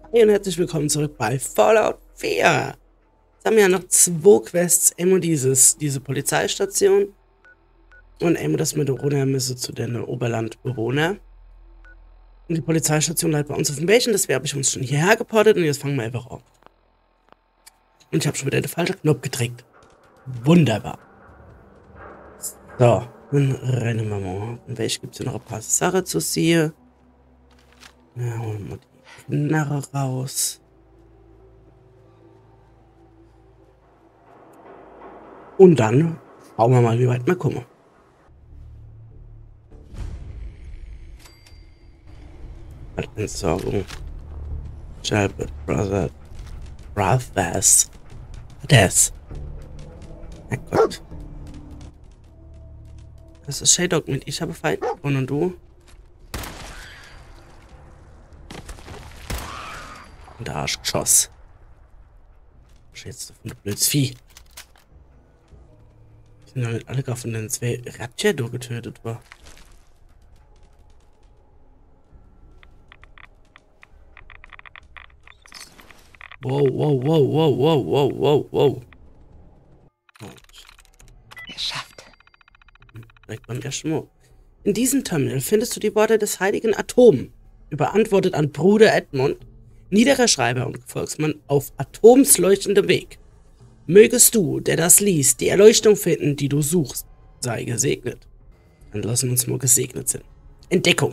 Hey und herzlich willkommen zurück bei Fallout 4. Jetzt haben wir ja noch 2 Quests. Einmal diese Polizeistation und einmal, dass wir da runter müssen zu den Oberlandbewohnern. Und die Polizeistation bleibt bei uns auf dem Bächen, deswegen habe ich uns schon hierher geportet und jetzt fangen wir einfach an. Und ich habe schon wieder den falschen Knopf gedrückt. Wunderbar. So, dann rennen wir mal. Und welche gibt es hier noch ein paar Sachen zu sehen? Ja, holen wir die Knarre raus. Und dann schauen wir mal, wie weit wir kommen. Entsorgung. Jalbert Brothers. Das. Na Gott. Das ist Shaydog mit. Ich habe Fight. Und du? Und der Arschgeschoss. Schätzt du von du blödes Vieh. Sind ja nicht alle gar von den 2 Ratcher getötet war. Wow, wow, wow, wow, wow, wow, wow, wow. Geschafft. Direkt beim ersten Mal. In diesem Terminal findest du die Worte des heiligen Atom, überantwortet an Bruder Edmund, niederer Schreiber und Gefolgsmann auf Atoms leuchtendem Weg. Mögest du, der das liest, die Erleuchtung finden, die du suchst. Sei gesegnet. Dann lassen uns nur gesegnet sind. Entdeckung.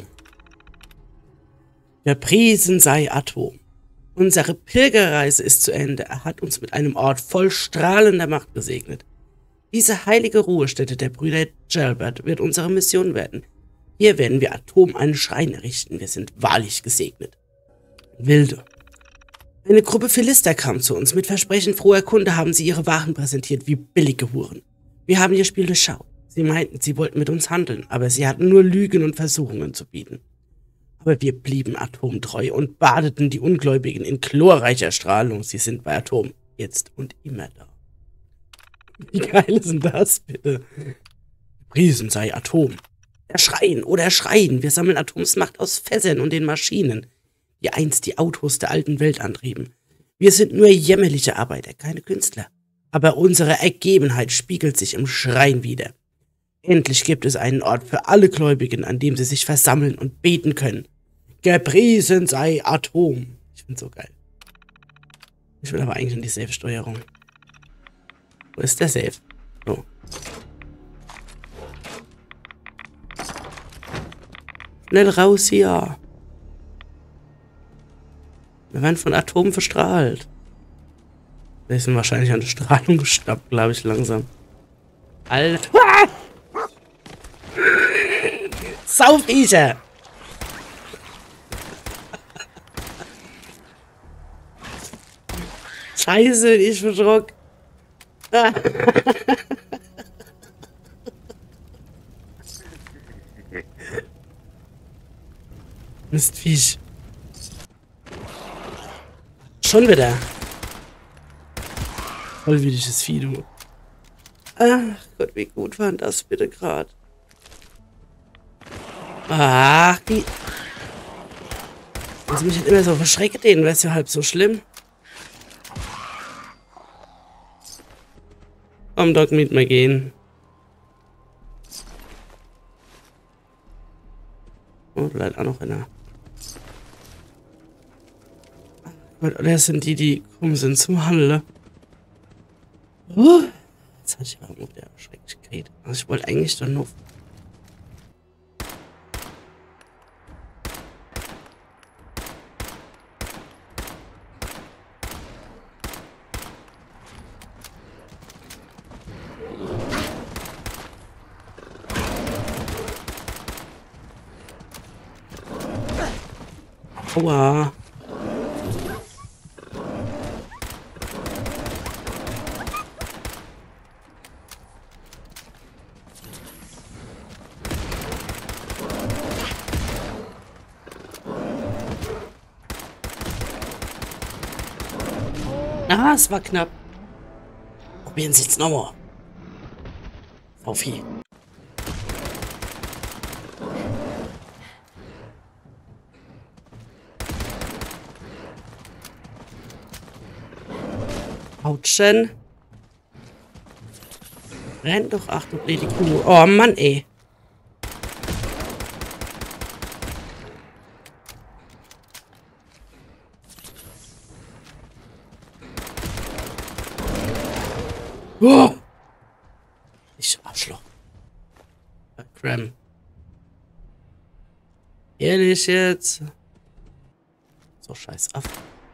Gepriesen sei Atom. Unsere Pilgerreise ist zu Ende. Er hat uns mit einem Ort voll strahlender Macht gesegnet. Diese heilige Ruhestätte der Brüder Jalbert wird unsere Mission werden. Hier werden wir Atom einen Schrein errichten. Wir sind wahrlich gesegnet. Wilde. Eine Gruppe Philister kam zu uns. Mit Versprechen froher Kunde haben sie ihre Waren präsentiert wie billige Huren. Wir haben ihr Spiel durchschaut. Sie meinten, sie wollten mit uns handeln, aber sie hatten nur Lügen und Versuchungen zu bieten. Aber wir blieben atomtreu und badeten die Ungläubigen in chlorreicher Strahlung. Sie sind bei Atom jetzt und immer da. Wie geil ist denn das, bitte? Gepriesen sei Atom. Erschreien oder erschreien. Wir sammeln Atoms Macht aus Fässern und den Maschinen, die einst die Autos der alten Welt antrieben. Wir sind nur jämmerliche Arbeiter, keine Künstler. Aber unsere Ergebenheit spiegelt sich im Schrein wider. Endlich gibt es einen Ort für alle Gläubigen, an dem sie sich versammeln und beten können. Gepriesen sei Atom. Ich find's so geil. Ich will aber eigentlich in die Safe-Steuerung. Wo ist der Safe? So. Schnell raus hier. Wir werden von Atomen verstrahlt. Wir sind wahrscheinlich an der Strahlung gestoppt, glaube ich, langsam. Alter. Saufviecher! Scheiße, ich verschrock. Mistviech. Schon wieder. Vollwilliges Vieh, du. Ach Gott, wie gut war das bitte gerade? Ach, die... Wenn sie mich nicht immer so verschreckt, denen wäre es ja halb so schlimm. Komm, Doc, mit mir gehen. Oh, bleibt auch noch einer. Oder sind die gekommen sind zum Handel? Jetzt hatte ich aber wieder schrecklich geredet. Also ich wollte eigentlich dann nur... Aua. Ah, es war knapp. Probieren Sie es nochmal. Faufi. Hautchen. Renn doch, ach du blöde Kuh. Oh Mann, ey. Oh. Ich Arschloch. Cram. Ehrlich jetzt. So scheiß auf.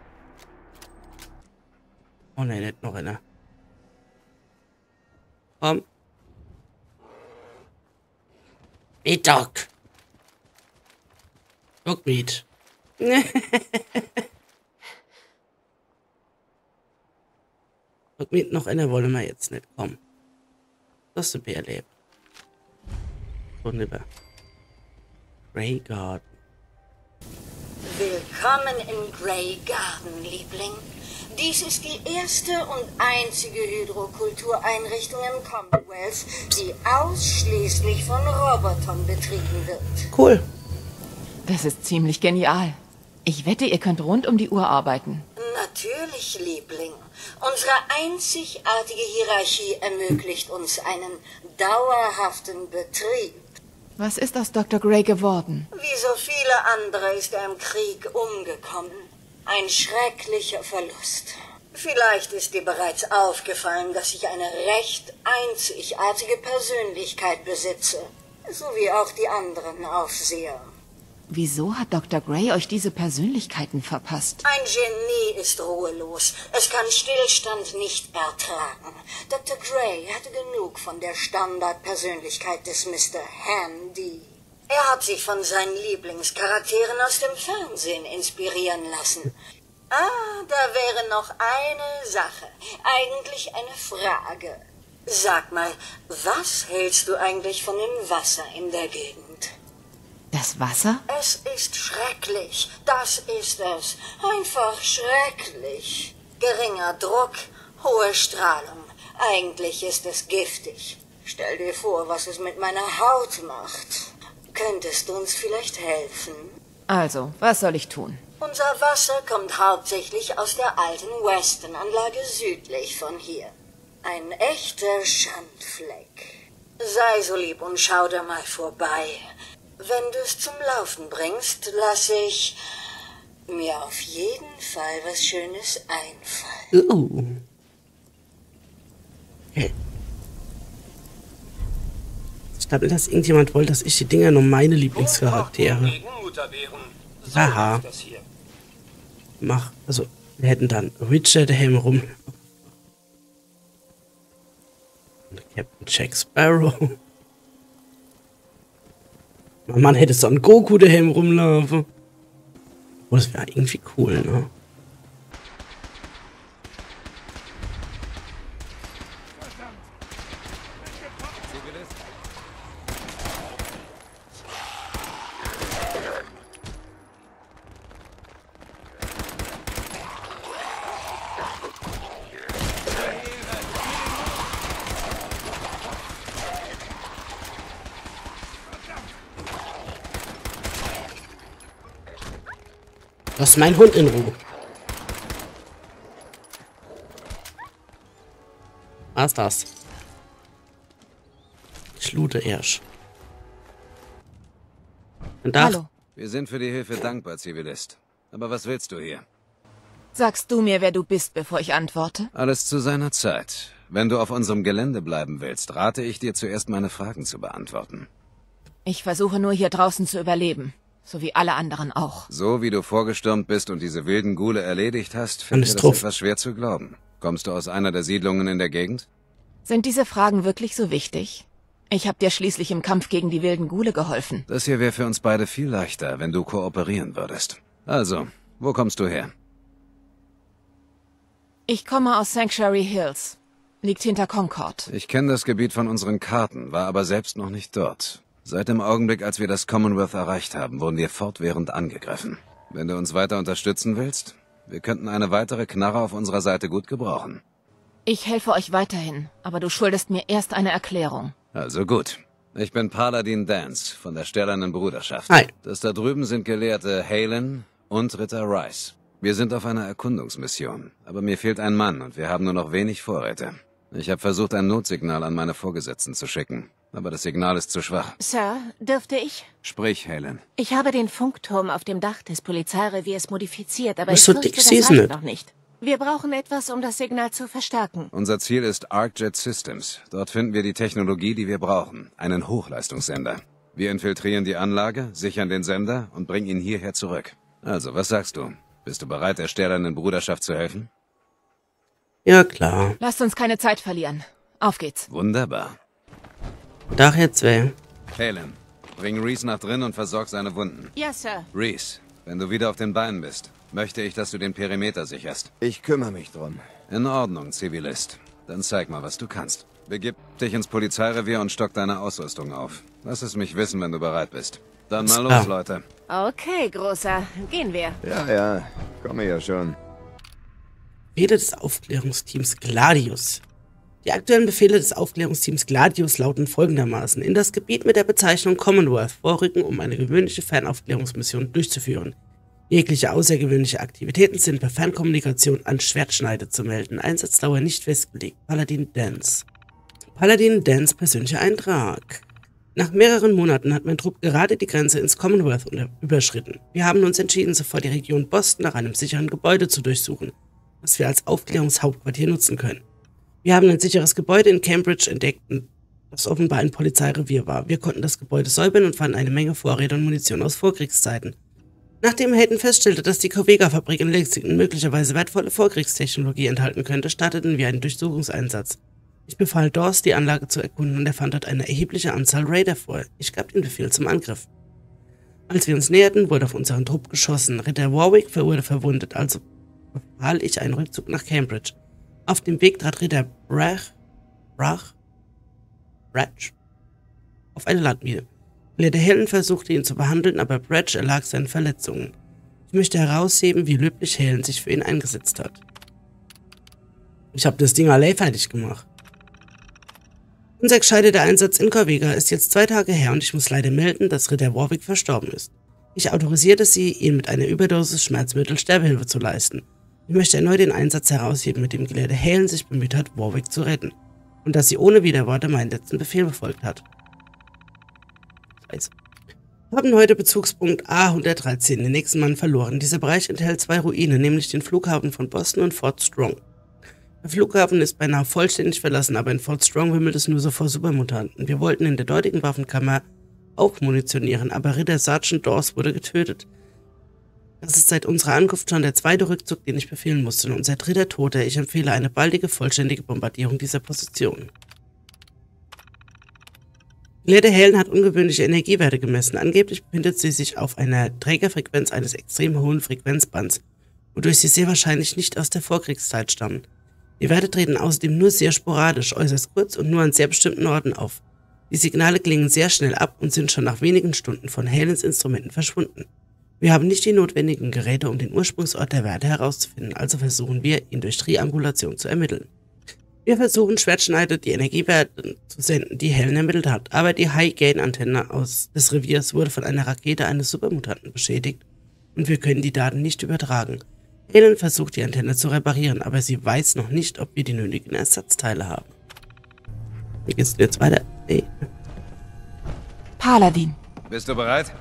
Oh ne, nicht noch einer. Komm. Meat Dog. Dog Meat. Dog Meat noch einer wollen wir jetzt nicht. Komm. Das ist ein Bärleben. Wunderbar. Grey Garden. Willkommen in Grey Garden, Liebling. Dies ist die erste und einzige Hydrokultureinrichtung im Commonwealth, die ausschließlich von Robotern betrieben wird. Cool. Das ist ziemlich genial. Ich wette, ihr könnt rund um die Uhr arbeiten. Natürlich, Liebling. Unsere einzigartige Hierarchie ermöglicht uns einen dauerhaften Betrieb. Was ist aus Dr. Gray geworden? Wie so viele andere ist er im Krieg umgekommen. Ein schrecklicher Verlust. Vielleicht ist dir bereits aufgefallen, dass ich eine recht einzigartige Persönlichkeit besitze. So wie auch die anderen Aufseher. Wieso hat Dr. Gray euch diese Persönlichkeiten verpasst? Ein Genie ist ruhelos. Es kann Stillstand nicht ertragen. Dr. Gray hatte genug von der Standardpersönlichkeit des Mr. Handy. Er hat sich von seinen Lieblingscharakteren aus dem Fernsehen inspirieren lassen. Ah, da wäre noch eine Sache. Eigentlich eine Frage. Sag mal, was hältst du eigentlich von dem Wasser in der Gegend? Das Wasser? Es ist schrecklich. Das ist es. Einfach schrecklich. Geringer Druck, hohe Strahlung. Eigentlich ist es giftig. Stell dir vor, was es mit meiner Haut macht. Könntest du uns vielleicht helfen? Also, was soll ich tun? Unser Wasser kommt hauptsächlich aus der alten Weston-Anlage südlich von hier. Ein echter Schandfleck. Sei so lieb und schau da mal vorbei. Wenn du es zum Laufen bringst, lasse ich mir auf jeden Fall was Schönes einfallen. Okay. Ich glaube, dass irgendjemand wollte, dass ich die Dinger nur meine Lieblingscharaktere. Haha. Mach. Also, wir hätten dann Richard Helm rum. Und Captain Jack Sparrow. Man hätte so einen Goku daheim rumlaufen. Oh, das wäre irgendwie cool, ne? Lass meinen Hund in Ruhe. Was ist das? Ich loote erst. Hallo. Wir sind für die Hilfe dankbar, Zivilist. Aber was willst du hier? Sagst du mir, wer du bist, bevor ich antworte? Alles zu seiner Zeit. Wenn du auf unserem Gelände bleiben willst, rate ich dir zuerst meine Fragen zu beantworten. Ich versuche nur hier draußen zu überleben. So wie alle anderen auch. So wie du vorgestürmt bist und diese wilden Ghule erledigt hast, finde ich das etwas schwer zu glauben. Kommst du aus einer der Siedlungen in der Gegend? Sind diese Fragen wirklich so wichtig? Ich habe dir schließlich im Kampf gegen die wilden Ghule geholfen. Das hier wäre für uns beide viel leichter, wenn du kooperieren würdest. Also, wo kommst du her? Ich komme aus Sanctuary Hills. Liegt hinter Concord. Ich kenne das Gebiet von unseren Karten, war aber selbst noch nicht dort. Seit dem Augenblick, als wir das Commonwealth erreicht haben, wurden wir fortwährend angegriffen. Wenn du uns weiter unterstützen willst, wir könnten eine weitere Knarre auf unserer Seite gut gebrauchen. Ich helfe euch weiterhin, aber du schuldest mir erst eine Erklärung. Also gut. Ich bin Paladin Dance von der Stählernen Bruderschaft. Hi. Das da drüben sind Gelehrte Halen und Ritter Rice. Wir sind auf einer Erkundungsmission, aber mir fehlt ein Mann und wir haben nur noch wenig Vorräte. Ich habe versucht, ein Notsignal an meine Vorgesetzten zu schicken, aber das Signal ist zu schwach. Sir, dürfte ich? Sprich, Helen. Ich habe den Funkturm auf dem Dach des Polizeireviers modifiziert, aber Was ich so fürchte, dick das sie ist reicht nicht. noch nicht. Wir brauchen etwas, um das Signal zu verstärken. Unser Ziel ist ArcJet Systems. Dort finden wir die Technologie, die wir brauchen. Einen Hochleistungssender. Wir infiltrieren die Anlage, sichern den Sender und bringen ihn hierher zurück. Also, was sagst du? Bist du bereit, der stählernen Bruderschaft zu helfen? Ja, klar. Lasst uns keine Zeit verlieren. Auf geht's. Wunderbar. Daher 2. Helen, bring Reese nach drin und versorg seine Wunden. Ja, Sir. Reese, wenn du wieder auf den Beinen bist, möchte ich, dass du den Perimeter sicherst. Ich kümmere mich drum. In Ordnung, Zivilist. Dann zeig mal, was du kannst. Begib dich ins Polizeirevier und stock deine Ausrüstung auf. Lass es mich wissen, wenn du bereit bist. Dann mal los, Leute. Okay, Großer. Gehen wir. Ja, komme ja schon. Befehle des Aufklärungsteams Gladius. Die aktuellen Befehle des Aufklärungsteams Gladius lauten folgendermaßen: In das Gebiet mit der Bezeichnung Commonwealth vorrücken, um eine gewöhnliche Fernaufklärungsmission durchzuführen. Jegliche außergewöhnliche Aktivitäten sind per Fernkommunikation an Schwertschneide zu melden. Einsatzdauer nicht festgelegt. Paladin Dance. Paladin Dance persönlicher Eintrag. Nach mehreren Monaten hat mein Trupp gerade die Grenze ins Commonwealth überschritten. Wir haben uns entschieden, sofort die Region Boston nach einem sicheren Gebäude zu durchsuchen, das wir als Aufklärungshauptquartier nutzen können. Wir haben ein sicheres Gebäude in Cambridge entdeckt, das offenbar ein Polizeirevier war. Wir konnten das Gebäude säubern und fanden eine Menge Vorräte und Munition aus Vorkriegszeiten. Nachdem Hayden feststellte, dass die Covega-Fabrik in Lexington möglicherweise wertvolle Vorkriegstechnologie enthalten könnte, starteten wir einen Durchsuchungseinsatz. Ich befahl Dawes, die Anlage zu erkunden, und er fand dort eine erhebliche Anzahl Raider vor. Ich gab den Befehl zum Angriff. Als wir uns näherten, wurde auf unseren Trupp geschossen. Ritter Warwick wurde verwundet, also befahl ich einen Rückzug nach Cambridge. Auf dem Weg trat Ritter Brach auf eine Landmine. Lady Helen versuchte ihn zu behandeln, aber Brach erlag seinen Verletzungen. Ich möchte herausheben, wie löblich Helen sich für ihn eingesetzt hat. Ich habe das Ding allein fertig gemacht. Unser gescheiterter Einsatz in Covega ist jetzt 2 Tage her und ich muss leider melden, dass Ritter Warwick verstorben ist. Ich autorisierte sie, ihm mit einer Überdosis Schmerzmittel Sterbehilfe zu leisten. Ich möchte erneut den Einsatz herausheben, mit dem Gelehrte Helen sich bemüht hat, Warwick zu retten. Und dass sie ohne Widerworte meinen letzten Befehl befolgt hat. Wir haben heute Bezugspunkt A113, den nächsten Mann verloren. Dieser Bereich enthält 2 Ruinen, nämlich den Flughafen von Boston und Fort Strong. Der Flughafen ist beinahe vollständig verlassen, aber in Fort Strong wimmelt es nur so vor Supermutanten. Wir wollten in der dortigen Waffenkammer auch munitionieren, aber Ritter Sergeant Dawes wurde getötet. Das ist seit unserer Ankunft schon der 2. Rückzug, den ich befehlen musste, und unser 3. Toter. Ich empfehle eine baldige, vollständige Bombardierung dieser Position. Lady Helen hat ungewöhnliche Energiewerte gemessen. Angeblich befindet sie sich auf einer Trägerfrequenz eines extrem hohen Frequenzbands, wodurch sie sehr wahrscheinlich nicht aus der Vorkriegszeit stammen. Die Werte treten außerdem nur sehr sporadisch, äußerst kurz und nur an sehr bestimmten Orten auf. Die Signale klingen sehr schnell ab und sind schon nach wenigen Stunden von Helens Instrumenten verschwunden. Wir haben nicht die notwendigen Geräte, um den Ursprungsort der Werte herauszufinden, also versuchen wir, ihn durch Triangulation zu ermitteln. Wir versuchen, Schwertschneide die Energiewerte zu senden, die Helen ermittelt hat, aber die High-Gain-Antenne des Reviers wurde von einer Rakete eines Supermutanten beschädigt und wir können die Daten nicht übertragen. Helen versucht, die Antenne zu reparieren, aber sie weiß noch nicht, ob wir die nötigen Ersatzteile haben. Wie geht's jetzt weiter? Hey. Paladin. Bist du bereit?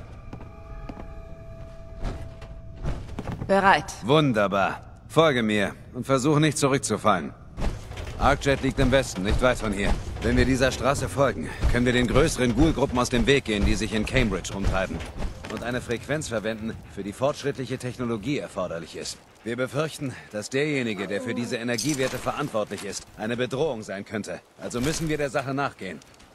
Bereit. Wunderbar. Folge mir und versuche nicht zurückzufallen. ArcJet liegt im Westen, nicht weit von hier. Wenn wir dieser Straße folgen, können wir den größeren Ghoul-Gruppen aus dem Weg gehen, die sich in Cambridge rumtreiben. Und eine Frequenz verwenden, für die fortschrittliche Technologie erforderlich ist. Wir befürchten, dass derjenige, der für diese Energiewerte verantwortlich ist, eine Bedrohung sein könnte. Also müssen wir der Sache nachgehen.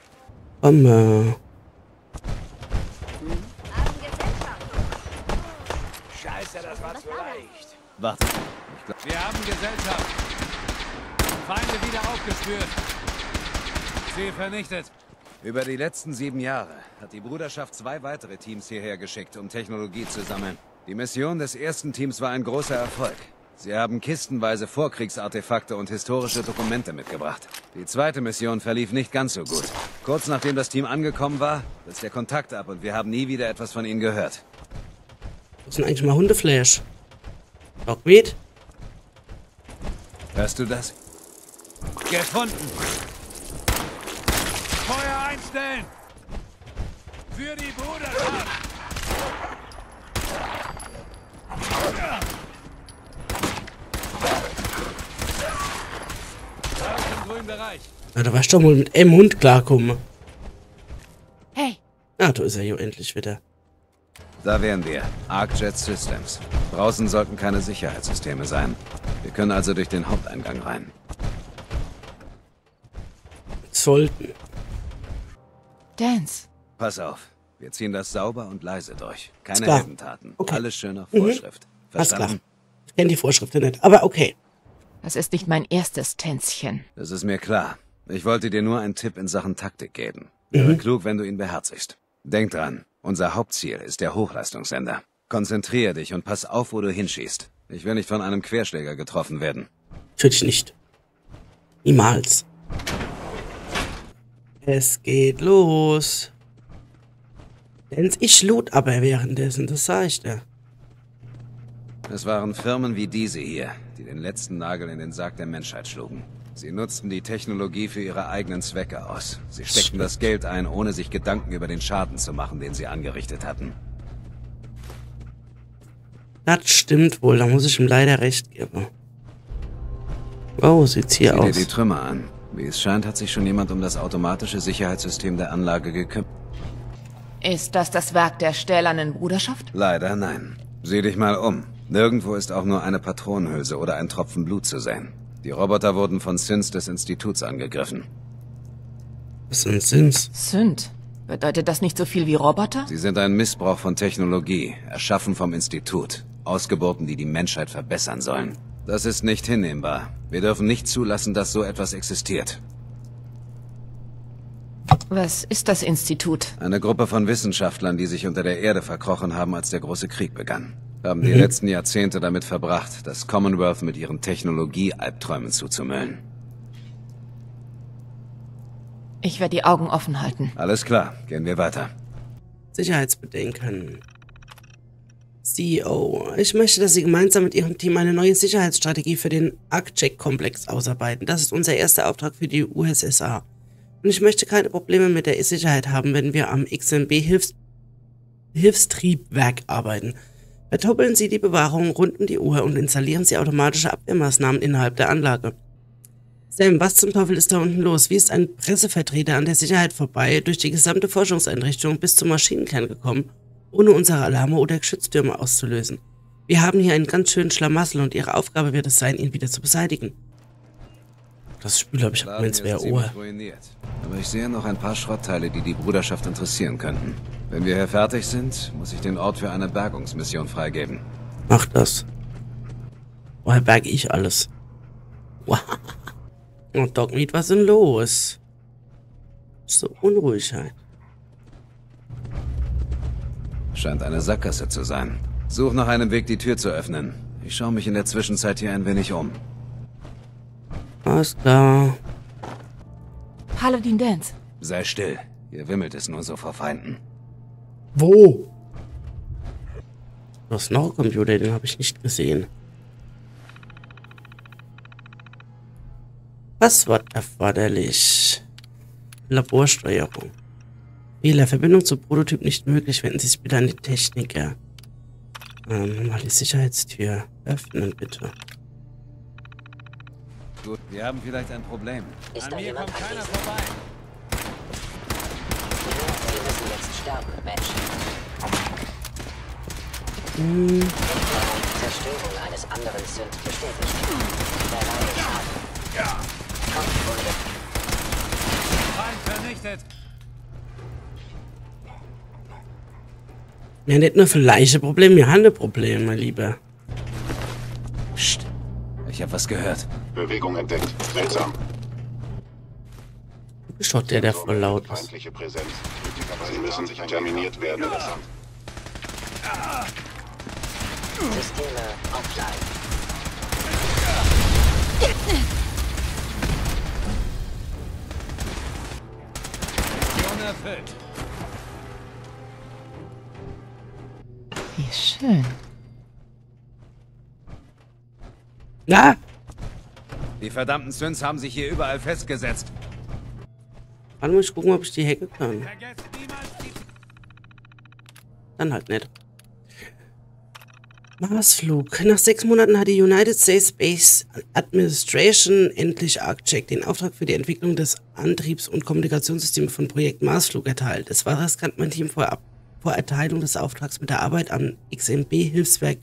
Scheiße, das war zu leicht. Warte. Wir haben Gesellschaft. Feinde wieder aufgespürt. Ziel vernichtet. Über die letzten 7 Jahre hat die Bruderschaft 2 weitere Teams hierher geschickt, um Technologie zu sammeln. Die Mission des ersten Teams war ein großer Erfolg. Sie haben kistenweise Vorkriegsartefakte und historische Dokumente mitgebracht. Die zweite Mission verlief nicht ganz so gut. Kurz nachdem das Team angekommen war, ist der Kontakt ab und wir haben nie wieder etwas von ihnen gehört. Das sind eigentlich mal Hundeflash. Dogmeat? Hörst du das? Gefunden. Feuer einstellen. Für die Bruderschaft. Da ist im grünen Bereich. Ja, da warst du doch wohl mit einem Hund klarkommen. Hey, Ah, da ist er hier endlich wieder. Da wären wir. ArcJet Systems. Draußen sollten keine Sicherheitssysteme sein. Wir können also durch den Haupteingang rein. Sollten. Dance. Pass auf. Wir ziehen das sauber und leise durch. Ist Keine klar. Heldentaten. Okay. Alles schön nach Vorschrift. Alles klar. Verstanden? Ich kenne die Vorschriften nicht, aber okay. Das ist nicht mein erstes Tänzchen. Das ist mir klar. Ich wollte dir nur einen Tipp in Sachen Taktik geben. Wäre klug, wenn du ihn beherzigst. Denk dran, unser Hauptziel ist der Hochleistungssender. Konzentriere dich und pass auf, wo du hinschießt. Ich will nicht von einem Querschläger getroffen werden. Natürlich nicht. Niemals. Es geht los. Denn ich loot aber währenddessen, das sag ich dir. Es waren Firmen wie diese hier, die den letzten Nagel in den Sarg der Menschheit schlugen. Sie nutzten die Technologie für ihre eigenen Zwecke aus. Sie steckten das Geld ein, ohne sich Gedanken über den Schaden zu machen, den sie angerichtet hatten. Das stimmt wohl, da muss ich ihm leider recht geben. Oh, sieht's hier Sieh dir aus. die Trümmer an. Wie es scheint, hat sich schon jemand um das automatische Sicherheitssystem der Anlage gekümmert. Ist das Werk der stählernen Bruderschaft? Leider nein. Sieh dich mal um. Nirgendwo ist auch nur eine Patronenhülse oder ein Tropfen Blut zu sehen. Die Roboter wurden von Synths des Instituts angegriffen. Was sind Sins? Synth. Bedeutet das nicht so viel wie Roboter? Sie sind ein Missbrauch von Technologie, erschaffen vom Institut. Ausgeburten, die die Menschheit verbessern sollen. Das ist nicht hinnehmbar. Wir dürfen nicht zulassen, dass so etwas existiert. Was ist das Institut? Eine Gruppe von Wissenschaftlern, die sich unter der Erde verkrochen haben, als der große Krieg begann. Haben die letzten Jahrzehnte damit verbracht, das Commonwealth mit ihren Technologie-Albträumen zuzumüllen. Ich werde die Augen offen halten. Alles klar, gehen wir weiter. Sicherheitsbedenken. CEO, ich möchte, dass Sie gemeinsam mit Ihrem Team eine neue Sicherheitsstrategie für den ArcJet-Komplex ausarbeiten. Das ist unser erster Auftrag für die USSR. Und ich möchte keine Probleme mit der Sicherheit haben, wenn wir am XMB-Hilfstriebwerk arbeiten. Verdoppeln Sie die Bewahrung rund um die Uhr und installieren Sie automatische Abwehrmaßnahmen innerhalb der Anlage. Sam, was zum Teufel ist da unten los? Wie ist ein Pressevertreter an der Sicherheit vorbei, durch die gesamte Forschungseinrichtung bis zum Maschinenkern gekommen, ohne unsere Alarme oder Geschütztürme auszulösen? Wir haben hier einen ganz schönen Schlamassel und Ihre Aufgabe wird es sein, ihn wieder zu beseitigen. Das Spiel habe ich Laden gemeint, es ist wäre ziemlich Ohr. ruiniert. Aber ich sehe noch ein paar Schrottteile, die die Bruderschaft interessieren könnten. Wenn wir hier fertig sind, muss ich den Ort für eine Bergungsmission freigeben. Mach das. Woher berge ich alles? Wow. Oh, Dogmeat, was ist denn los? So unruhig halt. Scheint eine Sackgasse zu sein. Such nach einem Weg, die Tür zu öffnen. Ich schaue mich in der Zwischenzeit hier ein wenig um. Alles klar. Paladin Dance. Sei still. Hier wimmelt es nur so vor Feinden. Wo? Das ist noch ein Computer, den habe ich nicht gesehen. Was war erforderlich? Laborsteuerung. Fehler. Verbindung zum Prototyp nicht möglich. Wenden Sie sich bitte an die Techniker. Mal die Sicherheitstür öffnen, bitte. Gut, wir haben vielleicht ein Problem. Ist An da mir jemand kommt keiner anwesend? vorbei. Sie müssen jetzt sterben, Mensch. Zerstörung eines anderen Synth bestätigt. Verleihe Schaden. Kampfwunde. Feind vernichtet. Ja, nicht nur für leichte Probleme, wir haben ein Problem, mein Lieber. Psst. Ich habe was gehört. Bewegung entdeckt. Seltsam. Schaut der voll laut ist. Feindliche Präsenz. Sie müssen terminiert werden. Systeme offline. Mission erfüllt. Wie schön. Ja! Die verdammten Synths haben sich hier überall festgesetzt. Dann muss ich gucken, ob ich die Hecke kann. Vergesst niemals die... Dann halt nicht. Marsflug. Nach 6 Monaten hat die United States Space Administration endlich ArcCheck den Auftrag für die Entwicklung des Antriebs- und Kommunikationssystems von Projekt Marsflug erteilt. Es war riskant, mein Team vor Erteilung des Auftrags mit der Arbeit am XMB-Hilfstriebwerk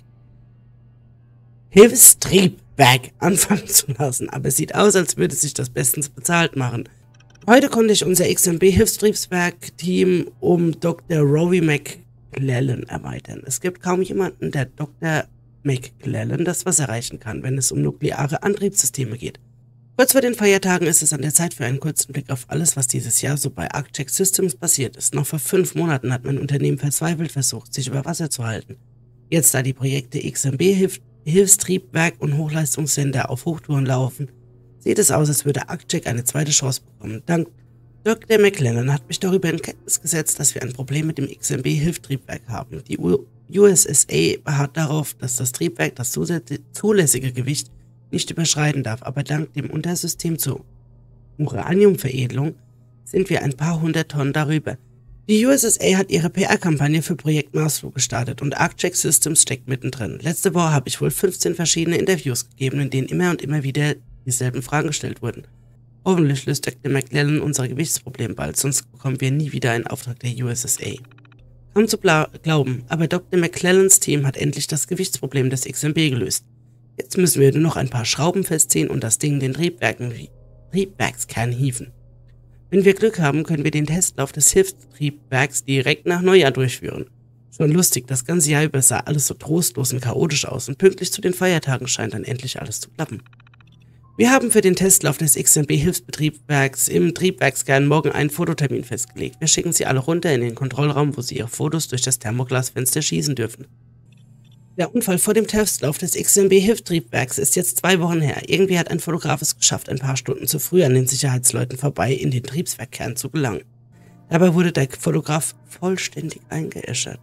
anfangen zu lassen, aber es sieht aus, als würde sich das bestens bezahlt machen. Heute konnte ich unser XMB-Hilfstriebwerk-Team um Dr. Rory McClellan erweitern. Es gibt kaum jemanden, der Dr. McClellan das Wasser reichen kann, wenn es um nukleare Antriebssysteme geht. Kurz vor den Feiertagen ist es an der Zeit für einen kurzen Blick auf alles, was dieses Jahr so bei ArcCheck Systems passiert ist. Noch vor 5 Monaten hat mein Unternehmen verzweifelt versucht, sich über Wasser zu halten. Jetzt, da die Projekte XMB-Hilfstriebwerk und Hochleistungssender auf Hochtouren laufen, sieht es aus, als würde ArcCheck eine zweite Chance bekommen. Dank Dr. McClellan hat mich darüber in Kenntnis gesetzt, dass wir ein Problem mit dem XMB-Hilfstriebwerk haben. Die USSA beharrt darauf, dass das Triebwerk das zulässige Gewicht nicht überschreiten darf, aber dank dem Untersystem zur Uraniumveredelung sind wir ein paar 100 Tonnen darüber. Die USSA hat ihre PR-Kampagne für Projekt Marsflug gestartet und ArcCheck Systems steckt mittendrin. Letzte Woche habe ich wohl 15 verschiedene Interviews gegeben, in denen immer und immer wieder dieselben Fragen gestellt wurden. Hoffentlich löst Dr. McClellan unser Gewichtsproblem bald, sonst bekommen wir nie wieder einen Auftrag der USSA. Kaum zu glauben, aber Dr. McClellans Team hat endlich das Gewichtsproblem des XMB gelöst. Jetzt müssen wir nur noch ein paar Schrauben festziehen und das Ding in den Triebwerkskern hieven. Wenn wir Glück haben, können wir den Testlauf des Hilfstriebwerks direkt nach Neujahr durchführen. Schon lustig, das ganze Jahr über sah alles so trostlos und chaotisch aus und pünktlich zu den Feiertagen scheint dann endlich alles zu klappen. Wir haben für den Testlauf des XMB-Hilfstriebwerks im Triebwerkskern morgen einen Fototermin festgelegt. Wir schicken sie alle runter in den Kontrollraum, wo sie ihre Fotos durch das Thermoglasfenster schießen dürfen. Der Unfall vor dem Testlauf des XMB-Hilfstriebwerks ist jetzt 2 Wochen her. Irgendwie hat ein Fotograf es geschafft, ein paar Stunden zu früh an den Sicherheitsleuten vorbei in den Triebwerkkern zu gelangen. Dabei wurde der Fotograf vollständig eingeäschert.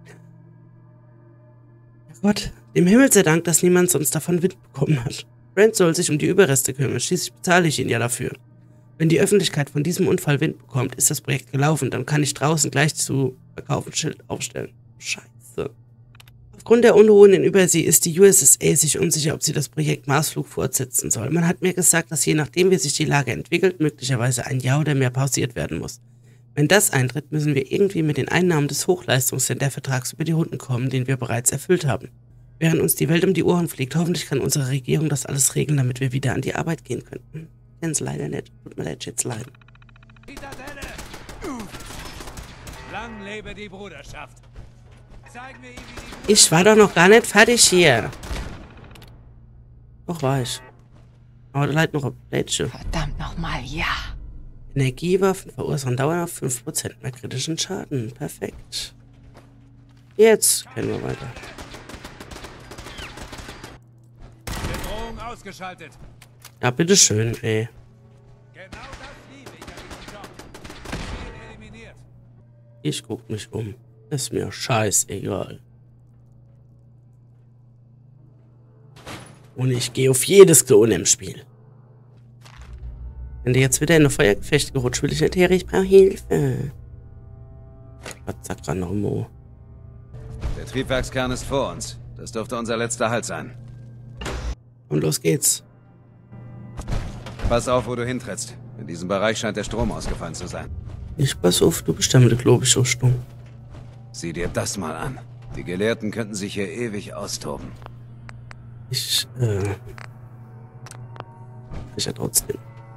Gott, dem Himmel sei Dank, dass niemand sonst davon Wind bekommen hat. Brent soll sich um die Überreste kümmern, schließlich bezahle ich ihn ja dafür. Wenn die Öffentlichkeit von diesem Unfall Wind bekommt, ist das Projekt gelaufen, dann kann ich draußen gleich zu verkaufen Schild aufstellen. Scheiße. Aufgrund der Unruhen in Übersee ist die USSA sich unsicher, ob sie das Projekt Marsflug fortsetzen soll. Man hat mir gesagt, dass je nachdem, wie sich die Lage entwickelt, möglicherweise ein Jahr oder mehr pausiert werden muss. Wenn das eintritt, müssen wir irgendwie mit den Einnahmen des Hochleistungssendervertrags über die Runden kommen, den wir bereits erfüllt haben. Während uns die Welt um die Ohren fliegt, hoffentlich kann unsere Regierung das alles regeln, damit wir wieder an die Arbeit gehen können. Kenn's leider nicht. Tut mir leid, jetzt leiden. Lang lebe die Bruderschaft. Zeig mir, wie Ich war doch noch gar nicht fertig hier. Doch war ich. Aber da leidet noch ein Plätschchen. Verdammt nochmal, ja. Energiewaffen verursachen dauerhaft 5% mehr kritischen Schaden. Perfekt. Jetzt können wir weiter. Bedrohung ausgeschaltet. Ja, bitteschön, ey. Genau das liebe ich an diesem Job. Ziel eliminiert. Ich guck mich um. Ist mir scheißegal. Und ich gehe auf jedes Klo im Spiel. Wenn du jetzt wieder in ein Feuergefecht gerutscht, will ich nicht her, ich brauche Hilfe. Was sagt Ranomo? Der Triebwerkskern ist vor uns. Das dürfte unser letzter Halt sein. Und los geht's. Pass auf, wo du hintrittst. In diesem Bereich scheint der Strom ausgefallen zu sein. Ich pass auf, du bist ja mit der Globischaustung. Sieh dir das mal an. Die Gelehrten könnten sich hier ewig austoben. Ich ja trotzdem.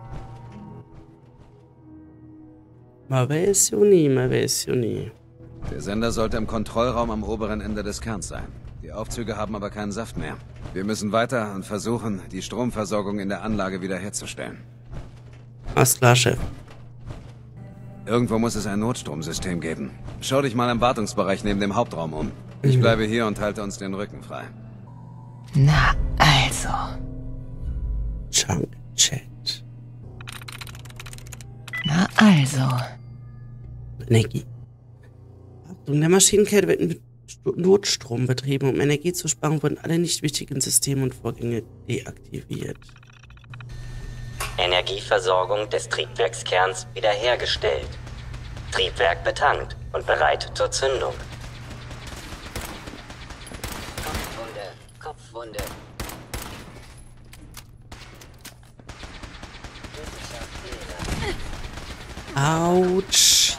Man weiß ja nie, man weiß ja nie. Der Sender sollte im Kontrollraum am oberen Ende des Kerns sein. Die Aufzüge haben aber keinen Saft mehr. Wir müssen weiter und versuchen, die Stromversorgung in der Anlage wiederherzustellen. Alles klar, Chef. Irgendwo muss es ein Notstromsystem geben. Schau dich mal im Wartungsbereich neben dem Hauptraum um. Ich bleibe hier und halte uns den Rücken frei. Na, also. Junk Chat. Na, also. Energie. Achtung, der Maschinenkette wird in Notstrom betrieben. Um Energie zu sparen, wurden alle nicht wichtigen Systeme und Vorgänge deaktiviert. Energieversorgung des Triebwerkskerns wiederhergestellt. Triebwerk betankt und bereit zur Zündung. Kopfwunde, Kopfwunde. Autsch.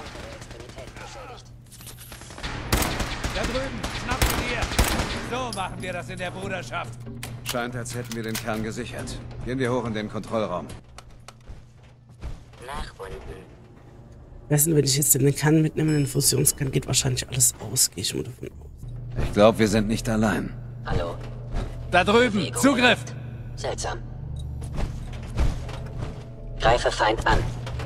Da drüben, schnappen wir! So machen wir das in der Bruderschaft. Scheint, als hätten wir den Kern gesichert. Gehen wir hoch in den Kontrollraum. Nach unten. Wissen, wenn ich jetzt den Kern mitnehme, den Fusionskern, geht wahrscheinlich alles aus. Gehe ich mal davon aus. Ich glaube, wir sind nicht allein. Hallo. Da drüben, Zugriff! Seltsam. Greife Feind an.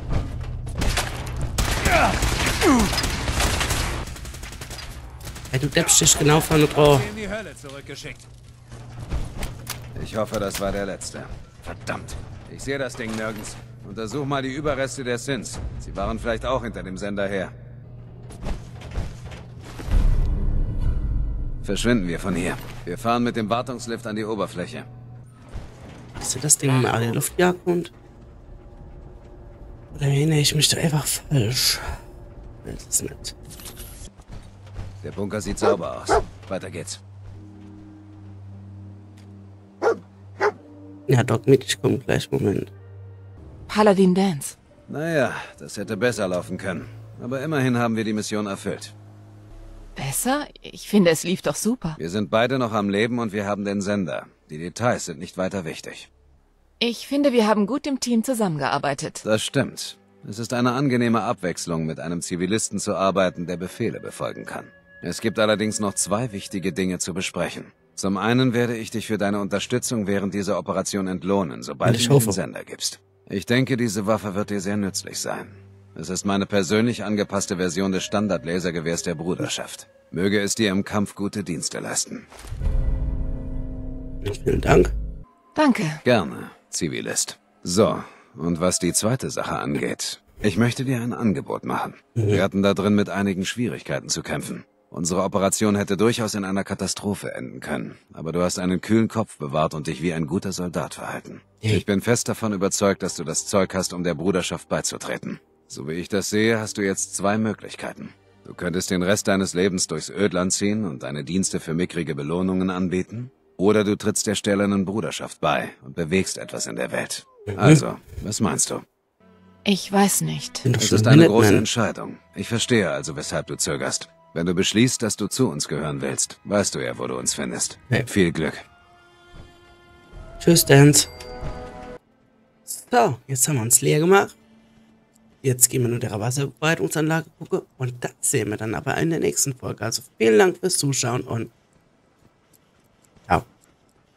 Hey, du deppst dich genau vorne drauf. In die Hölle zurückgeschickt. Ich hoffe, das war der letzte. Verdammt. Ich sehe das Ding nirgends. Untersuch mal die Überreste der Sins. Sie waren vielleicht auch hinter dem Sender her. Verschwinden wir von hier. Wir fahren mit dem Wartungslift an die Oberfläche. Ist ja das Ding mit der Luftjagd? Oder erinnere ich mich da einfach falsch? Das ist nett. Der Bunker sieht sauber aus. Weiter geht's. Ja, Doc, mit, ich komme gleich. Moment. Paladin Dance. Naja, das hätte besser laufen können. Aber immerhin haben wir die Mission erfüllt. Besser? Ich finde, es lief doch super. Wir sind beide noch am Leben und wir haben den Sender. Die Details sind nicht weiter wichtig. Ich finde, wir haben gut im Team zusammengearbeitet. Das stimmt. Es ist eine angenehme Abwechslung, mit einem Zivilisten zu arbeiten, der Befehle befolgen kann. Es gibt allerdings noch 2 wichtige Dinge zu besprechen. Zum einen werde ich dich für deine Unterstützung während dieser Operation entlohnen, sobald du mir den Sender gibst. Ich denke, diese Waffe wird dir sehr nützlich sein. Es ist meine persönlich angepasste Version des Standard-Lasergewehrs der Bruderschaft. Möge es dir im Kampf gute Dienste leisten. Vielen Dank. Danke. Gerne, Zivilist. So, und was die zweite Sache angeht, ich möchte dir ein Angebot machen. Wir hatten da drin mit einigen Schwierigkeiten zu kämpfen. Unsere Operation hätte durchaus in einer Katastrophe enden können, aber du hast einen kühlen Kopf bewahrt und dich wie ein guter Soldat verhalten. Ich bin fest davon überzeugt, dass du das Zeug hast, um der Bruderschaft beizutreten. So wie ich das sehe, hast du jetzt 2 Möglichkeiten. Du könntest den Rest deines Lebens durchs Ödland ziehen und deine Dienste für mickrige Belohnungen anbieten, oder du trittst der stählernen Bruderschaft bei und bewegst etwas in der Welt. Also, was meinst du? Ich weiß nicht. Es ist eine große Entscheidung. Ich verstehe also, weshalb du zögerst. Wenn du beschließt, dass du zu uns gehören willst, weißt du ja, wo du uns findest. Hey. Viel Glück. Tschüss, Dance. So, jetzt haben wir uns leer gemacht. Jetzt gehen wir nur der Wasserbereitungsanlage gucken und das sehen wir dann aber in der nächsten Folge. Also vielen Dank fürs Zuschauen und